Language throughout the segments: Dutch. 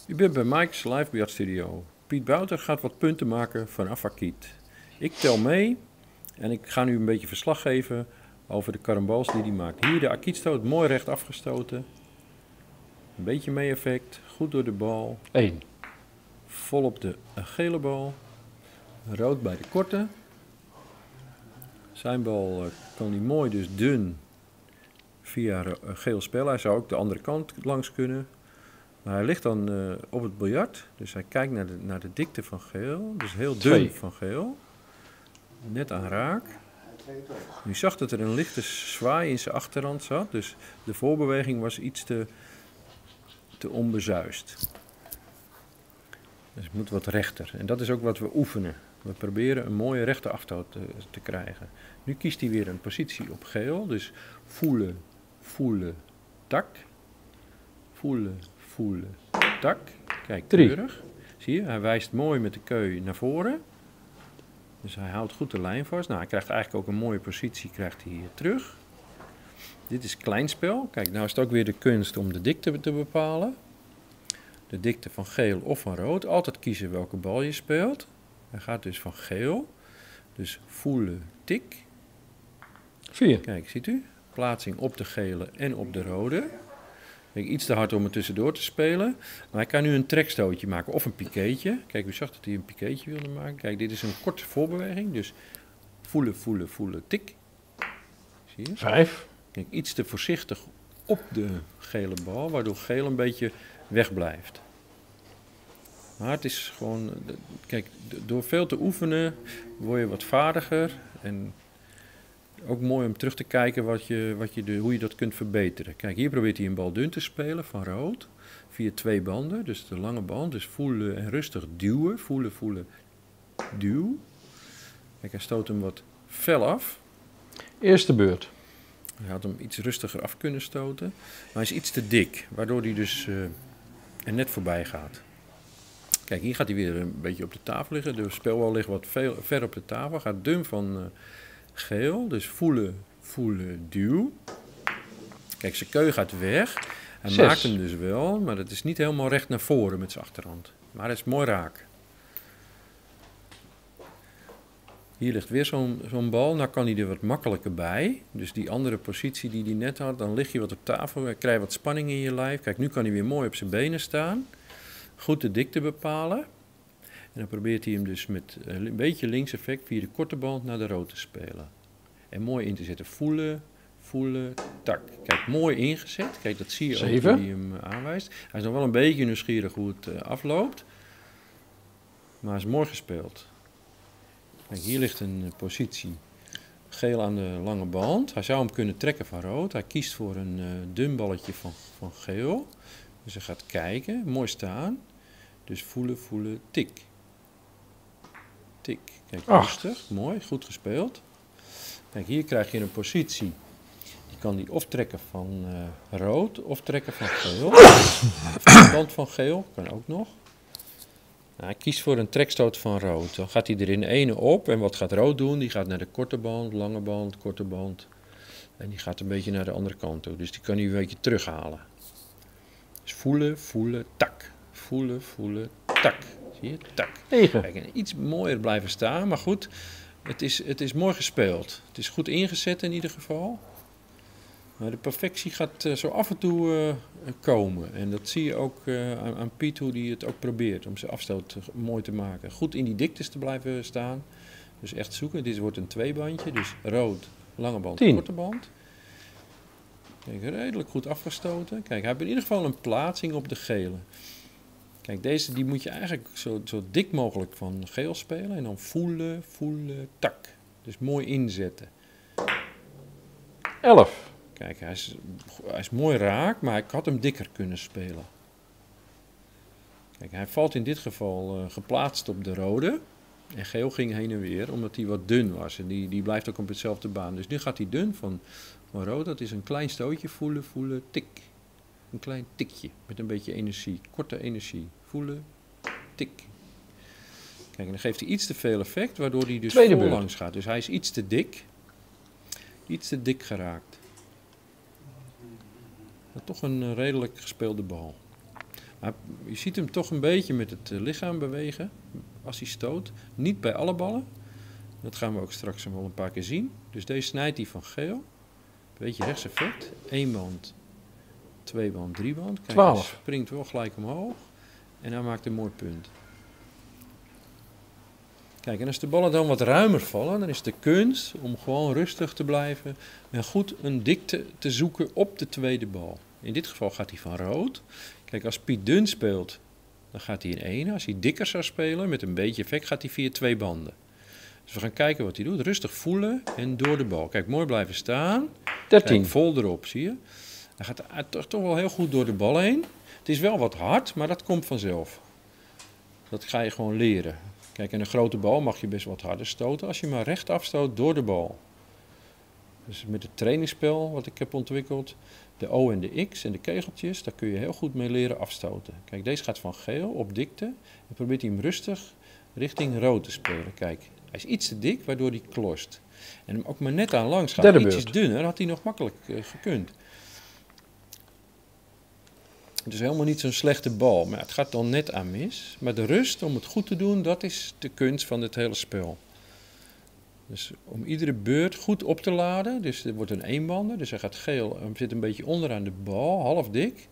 U bent bij Mike's Live Biljartstudio. Piet Bouter gaat wat punten maken vanaf Akiet. Ik tel mee en ik ga nu een beetje verslag geven over de karambals die hij maakt. Hier de Akietstoot, mooi recht afgestoten. Een beetje mee-effect, goed door de bal. 1. Vol op de gele bal. Rood bij de korte. Zijn bal kan hij mooi dus dun via geel spelen. Hij zou ook de andere kant langs kunnen. Maar hij ligt dan op het biljart. Dus hij kijkt naar de dikte van geel. Dus heel dun 2. van geel. Net aan raak. Nu zag dat er een lichte zwaai in zijn achterhand zat. Dus de voorbeweging was iets te onbezuist. Dus het moet wat rechter. En dat is ook wat we oefenen. We proberen een mooie rechte afstoot te krijgen. Nu kiest hij weer een positie op geel. Dus voelen, voelen, tak. Voelen, voelen, tak. Kijk, 3. keurig. Zie je, hij wijst mooi met de keu naar voren. Dus hij houdt goed de lijn vast. Nou, hij krijgt eigenlijk ook een mooie positie, krijgt hij hier terug. Dit is kleinspel. Kijk, nou is het ook weer de kunst om de dikte te bepalen. De dikte van geel of van rood. Altijd kiezen welke bal je speelt. Hij gaat dus van geel. Dus voelen, tik. 4. Kijk, ziet u? Plaatsing op de gele en op de rode. Kijk, iets te hard om er tussendoor te spelen. Maar hij kan nu een trekstootje maken of een piqueetje. Kijk, u zag dat hij een piqueetje wilde maken. Kijk, dit is een korte voorbeweging. Dus voelen, voelen, voelen, tik. Zie je? 5. Kijk, iets te voorzichtig op de gele bal, waardoor geel een beetje wegblijft. Maar het is gewoon, kijk, door veel te oefenen word je wat vaardiger. En ook mooi om terug te kijken hoe je dat kunt verbeteren. Kijk, hier probeert hij een bal dun te spelen van rood. Via 2 banden, dus de lange band. Dus voelen en rustig duwen. Voelen, voelen, duw. Kijk, hij stoot hem wat fel af. Eerste beurt. Hij had hem iets rustiger af kunnen stoten. Maar hij is iets te dik, waardoor hij dus er net voorbij gaat. Kijk, hier gaat hij weer een beetje op de tafel liggen. De spelbal ligt wat ver op de tafel. Gaat dun van geel. Dus voelen, voelen, duw. Kijk, zijn keu gaat weg. Hij 6. maakt hem dus wel, maar het is niet helemaal recht naar voren met zijn achterhand. Maar het is mooi raak. Hier ligt weer zo'n bal. Nou kan hij er wat makkelijker bij. Dus die andere positie die hij net had, dan lig je wat op tafel. Dan krijg je wat spanning in je lijf. Kijk, nu kan hij weer mooi op zijn benen staan. Goed de dikte bepalen. En dan probeert hij hem dus met een beetje links effect via de korte band naar de rood te spelen. En mooi in te zetten. Voelen, voelen, tak. Kijk, mooi ingezet. Kijk, dat zie je 7. ook hoe hij hem aanwijst. Hij is nog wel een beetje nieuwsgierig hoe het afloopt. Maar hij is mooi gespeeld. Kijk, hier ligt een positie. Geel aan de lange band. Hij zou hem kunnen trekken van rood. Hij kiest voor een dun balletje van geel. Dus hij gaat kijken. Mooi staan. Dus voelen, voelen, tik. Tik. Kijk, 8. rustig. Mooi. Goed gespeeld. Kijk, hier krijg je een positie. Die kan die of trekken van rood of trekken van geel. Of de band van geel. Kan ook nog. Nou, hij kiest voor een trekstoot van rood. Dan gaat hij er in ene op. En wat gaat rood doen? Die gaat naar de korte band, lange band, korte band. En die gaat een beetje naar de andere kant toe. Dus die kan hij een beetje terughalen. Dus voelen, voelen, tak. Voelen, voelen, tak. Zie je? Tak. 9. Kijk, en iets mooier blijven staan. Maar goed, het is mooi gespeeld. Het is goed ingezet in ieder geval. Maar de perfectie gaat zo af en toe komen. En dat zie je ook aan Piet, hoe hij het ook probeert om zijn afstoot mooi te maken. Goed in die diktes te blijven staan. Dus echt zoeken. Dit wordt een 2-bandje. Dus rood, lange band, 10. korte band. Kijk, redelijk goed afgestoten. Kijk, hij heeft in ieder geval een plaatsing op de gele. Kijk, deze die moet je eigenlijk zo dik mogelijk van geel spelen. En dan voelen, voelen, tak. Dus mooi inzetten. 11. Kijk, hij is mooi raak, maar ik had hem dikker kunnen spelen. Kijk, hij valt in dit geval geplaatst op de rode. En geel ging heen en weer, omdat hij wat dun was. En die blijft ook op hetzelfde baan. Dus nu gaat hij dun van rood. Dat is een klein stootje. Voelen, voelen, tik. Een klein tikje met een beetje energie. Korte energie. Voelen, tik. Kijk, en dan geeft hij iets te veel effect, waardoor hij dus Tweede beurt. voorlangs gaat. Dus hij is iets te dik. Iets te dik geraakt. Maar toch een redelijk gespeelde bal. Je ziet hem toch een beetje met het lichaam bewegen als hij stoot. Niet bij alle ballen. Dat gaan we ook straks wel een paar keer zien. Dus deze snijdt hij van geel. Een beetje rechtseffect. 1 band, 2 band, 3 band. Kijk, 12. hij springt wel gelijk omhoog. En hij maakt een mooi punt. Kijk, en als de ballen dan wat ruimer vallen, dan is de kunst om gewoon rustig te blijven en goed een dikte te zoeken op de tweede bal. In dit geval gaat hij van rood. Kijk, als Piet dun speelt, dan gaat hij in 1. Als hij dikker zou spelen, met een beetje effect, gaat hij via 2 banden. Dus we gaan kijken wat hij doet. Rustig voelen en door de bal. Kijk, mooi blijven staan. 13. Kijk, vol erop, zie je. Hij gaat toch wel heel goed door de bal heen. Het is wel wat hard, maar dat komt vanzelf. Dat ga je gewoon leren. Kijk, en een grote bal mag je best wat harder stoten als je maar recht afstoot door de bal. Dus met het trainingsspel wat ik heb ontwikkeld, de O en de X en de kegeltjes, daar kun je heel goed mee leren afstoten. Kijk, deze gaat van geel op dikte en probeert hij hem rustig richting rood te spelen. Kijk, hij is iets te dik, waardoor hij klost. En hem ook maar net aan langs gaat. Derde Ietsjes beurt. dunner had hij nog makkelijk gekund. Het is helemaal niet zo'n slechte bal, maar het gaat dan net aan mis. Maar de rust om het goed te doen, dat is de kunst van het hele spel. Dus om iedere beurt goed op te laden, dus er wordt een eenbander, dus hij gaat geel, hij zit een beetje onderaan de bal, half dik.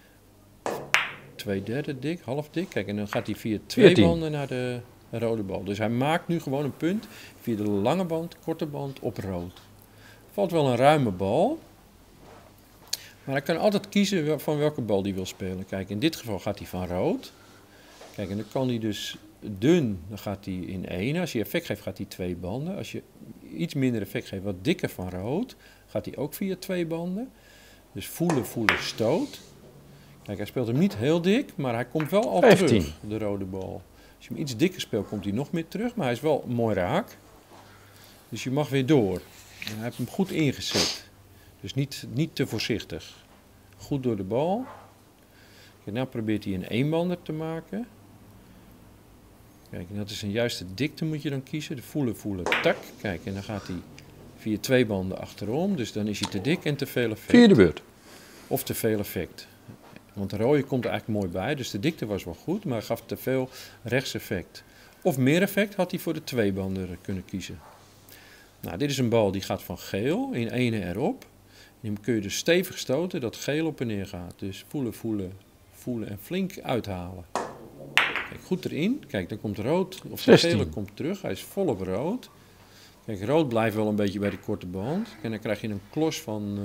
2/3 dik, half dik. Kijk, en dan gaat hij via 2 14. banden naar de rode bal. Dus hij maakt nu gewoon een punt via de lange band, korte band op rood. Valt wel een ruime bal. Maar hij kan altijd kiezen van welke bal hij wil spelen. Kijk, in dit geval gaat hij van rood. Kijk, en dan kan hij dus dun, dan gaat hij in 1. Als je effect geeft, gaat hij 2 banden. Als je iets minder effect geeft, wat dikker van rood, gaat hij ook via 2 banden. Dus voelen, stoot. Kijk, hij speelt hem niet heel dik, maar hij komt wel al 15. terug, de rode bal. Als je hem iets dikker speelt, komt hij nog meer terug, maar hij is wel mooi raak. Dus je mag weer door. En hij heeft hem goed ingezet. Dus niet te voorzichtig. Goed door de bal. Kijk, nou probeert hij een eenbander te maken. Kijk, en dat is een juiste dikte moet je dan kiezen. De voelen, tak. Kijk, en dan gaat hij via 2 banden achterom. Dus dan is hij te dik en te veel effect. Vierde beurt. Of te veel effect. Want de rode komt er eigenlijk mooi bij. Dus de dikte was wel goed, maar hij gaf te veel rechtseffect. Of meer effect had hij voor de 2 banden kunnen kiezen. Nou, dit is een bal die gaat van geel in 1 erop. En dan kun je dus stevig stoten dat geel op en neer gaat. Dus voelen en flink uithalen. Kijk, goed erin. Kijk, dan komt rood, of de 16. gele komt terug. Hij is volop rood. Kijk, rood blijft wel een beetje bij de korte band. En dan krijg je een klos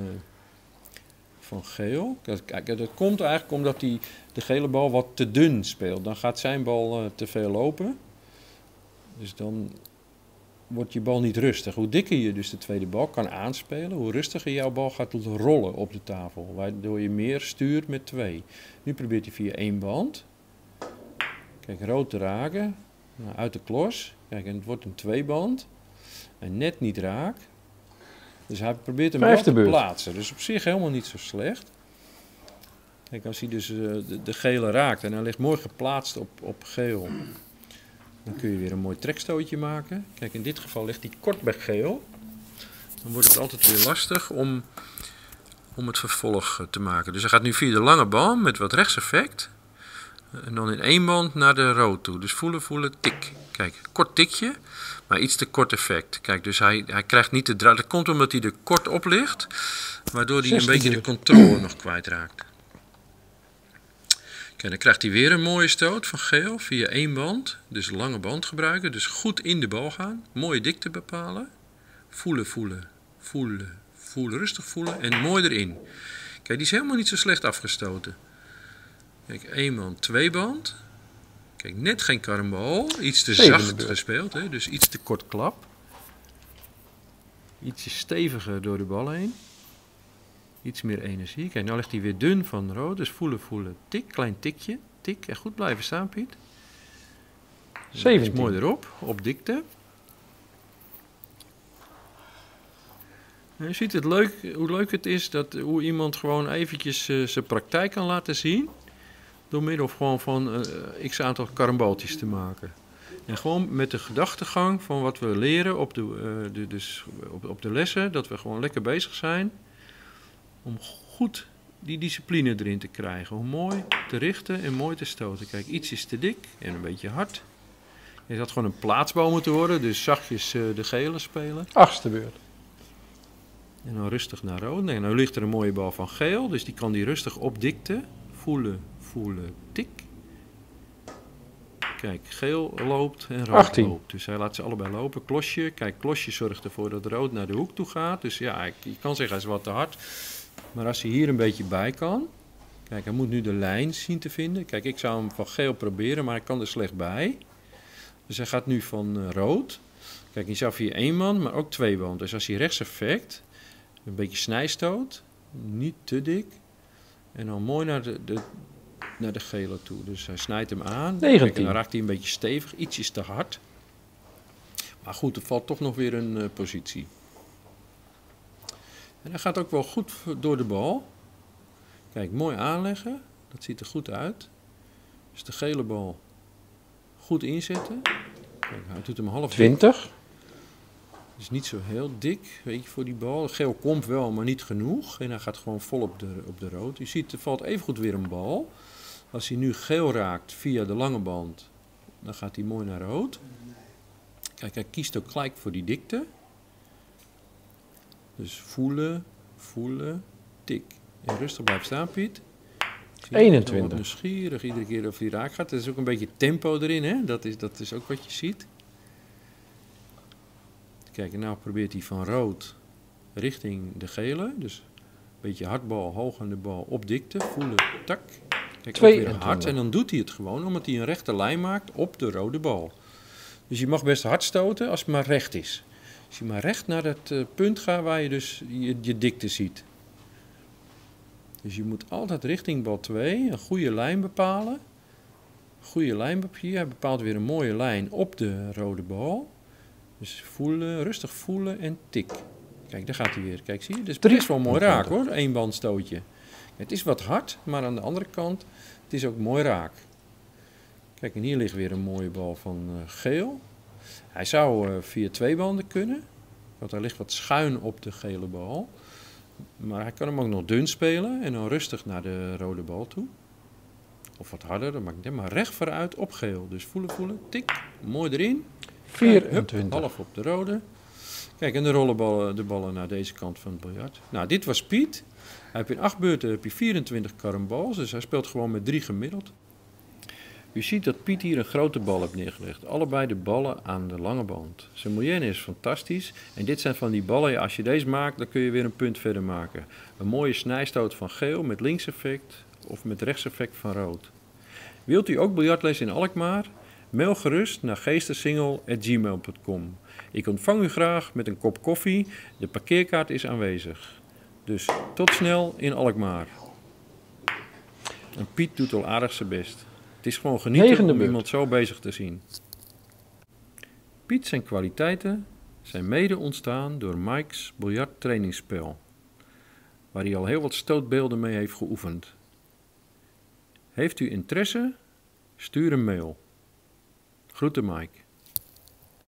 van geel. Kijk, dat komt eigenlijk omdat de gele bal wat te dun speelt. Dan gaat zijn bal te veel lopen. Dus dan wordt je bal niet rustig. Hoe dikker je dus de tweede bal kan aanspelen, hoe rustiger jouw bal gaat rollen op de tafel. Waardoor je meer stuurt met 2. Nu probeert hij via 1 band. Kijk, rood te raken. Nou, uit de klos. Kijk, en het wordt een 2 band. En net niet raak. Dus hij probeert hem wel Vijfde te beurt. plaatsen. Dus op zich helemaal niet zo slecht. Kijk, als hij dus de gele raakt en hij ligt mooi geplaatst op geel. Dan kun je weer een mooi trekstootje maken. Kijk, in dit geval ligt hij kort bij geel. Dan wordt het altijd weer lastig om het vervolg te maken. Dus hij gaat nu via de lange bal met wat rechtseffect. En dan in 1 band naar de rood toe. Dus voelen, tik. Kijk, kort tikje, maar iets te kort effect. Kijk, dus hij krijgt niet de draad. Dat komt omdat hij er kort op ligt. Waardoor hij een 16 beetje de beurt. controle nog kwijtraakt. Kijk, dan krijgt hij weer een mooie stoot van geel via 1 band. Dus een lange band gebruiken. Dus goed in de bal gaan. Mooie dikte bepalen. Voelen. Rustig voelen. En mooi erin. Kijk, die is helemaal niet zo slecht afgestoten. Kijk, 1 band, 2 band. Kijk, net geen karambal. Iets te Zevende zacht beurt. gespeeld. Hè? Dus iets te kort klap. Ietsje steviger door de bal heen. Iets meer energie. Kijk, nu ligt hij weer dun van rood. Dus voelen. Tik, klein tikje. Tik. En goed blijven staan, Piet. Dat is 17. mooi erop. Op dikte. En je ziet hoe leuk het is hoe iemand gewoon eventjes zijn praktijk kan laten zien. Door middel gewoon van x aantal karambooltjes te maken. En gewoon met de gedachtegang van wat we leren op de lessen. Dat we gewoon lekker bezig zijn. Om goed die discipline erin te krijgen. Om mooi te richten en mooi te stoten. Kijk, iets is te dik en een beetje hard. Je had gewoon een plaatsbal moeten worden, dus zachtjes de gele spelen. 8e beurt. En dan rustig naar rood. Nee, nou ligt er een mooie bal van geel, dus die kan die rustig op dikte. Voelen, voelen, tik. Kijk, geel loopt en rood 18. loopt. Dus hij laat ze allebei lopen. Klosje, kijk, Klosje zorgt ervoor dat rood naar de hoek toe gaat. Dus ja, je kan zeggen hij is wat te hard. Maar als hij hier een beetje bij kan. Kijk, hij moet nu de lijn zien te vinden. Kijk, ik zou hem van geel proberen, maar hij kan er slecht bij. Dus hij gaat nu van rood. Kijk, je zou via 1 man, maar ook 2 man. Dus als hij rechts effect, een beetje snijstoot, niet te dik. En dan mooi naar de gele toe. Dus hij snijdt hem aan. 19. Kijk, en dan raakt hij een beetje stevig, ietsjes te hard. Maar goed, er valt toch nog weer een positie. En hij gaat ook wel goed door de bal. Kijk, mooi aanleggen. Dat ziet er goed uit. Dus de gele bal goed inzetten. Kijk, hij doet hem half 20. is niet zo heel dik, weet je, voor die bal. Geel komt wel, maar niet genoeg. En hij gaat gewoon vol op de rood. Je ziet, er valt evengoed weer een bal. Als hij nu geel raakt via de lange band, dan gaat hij mooi naar rood. Kijk, hij kiest ook gelijk voor die dikte. Dus voelen, voelen, tik. En rustig blijven staan, Piet. 21. Nieuwsgierig iedere keer of hij raak gaat. Er is ook een beetje tempo erin, hè? Dat is ook wat je ziet. Kijk, en nou probeert hij van rood richting de gele. Dus een beetje hardbal, hoog aan de bal, op dikte. Voelen, tak. Kijk, ook weer hard. En dan doet hij het gewoon, omdat hij een rechte lijn maakt op de rode bal. Dus je mag best hard stoten als het maar recht is. Als je maar recht naar het punt gaat waar je dus je dikte ziet. Dus je moet altijd richting bal 2 een goede lijn bepalen. Goede lijnpapier. Hij bepaalt weer een mooie lijn op de rode bal. Dus voelen, rustig voelen en tik. Kijk, daar gaat hij weer. Kijk, zie je? Dus het is wel mooi raak hoor, 1 bandstootje. Het is wat hard, maar aan de andere kant, het is ook mooi raak. Kijk, en hier ligt weer een mooie bal van geel. Hij zou via 2 banden kunnen, want hij ligt wat schuin op de gele bal. Maar hij kan hem ook nog dun spelen en dan rustig naar de rode bal toe. Of wat harder, dat maakt niet uit, maar recht vooruit op geel. Dus voelen, voelen, tik, mooi erin. 24. Half op de rode. Kijk, en de rollen de ballen naar deze kant van het biljart. Nou, dit was Piet. Hij heeft in 8 beurten 24 karambals, dus hij speelt gewoon met 3 gemiddeld. U ziet dat Piet hier een grote bal heeft neergelegd. Allebei de ballen aan de lange band. Zijn moyenne is fantastisch. En dit zijn van die ballen, ja, als je deze maakt, dan kun je weer een punt verder maken. Een mooie snijstoot van geel met linkseffect of met rechtseffect van rood. Wilt u ook biljartles in Alkmaar? Mail gerust naar geestersingel@gmail.com. Ik ontvang u graag met een kop koffie. De parkeerkaart is aanwezig. Dus tot snel in Alkmaar. En Piet doet al aardig zijn best. Het is gewoon genieten om iemand zo bezig te zien. Piet zijn kwaliteiten zijn mede ontstaan door Mike's biljarttrainingsspel, waar hij al heel wat stootbeelden mee heeft geoefend. Heeft u interesse? Stuur een mail. Groeten Mike.